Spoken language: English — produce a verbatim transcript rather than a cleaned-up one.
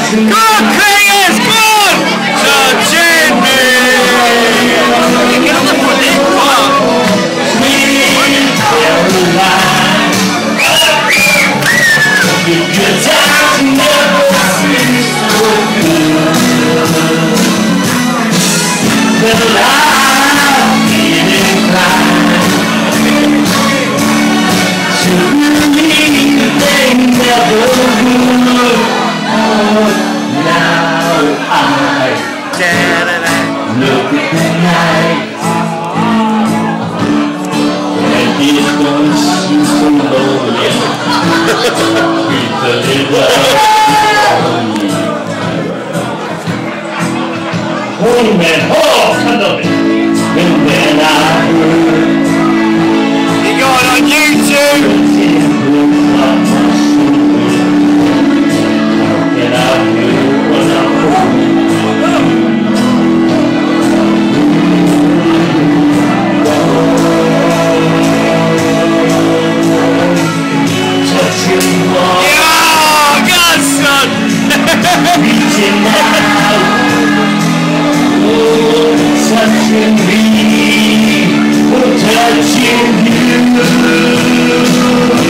on, Chris! Come on! Touching me! Get on the foot there, come on! Good times never seem so good. Well, I'm inclined to believe they never would. Oh, now I look at the night and it don't seem so lonely. Holy man, oh, come on. And when I heard You got it on YouTube! and I knew when I heard touching one, Oh, God, son! reaching out, oh, touching me, oh, touching you.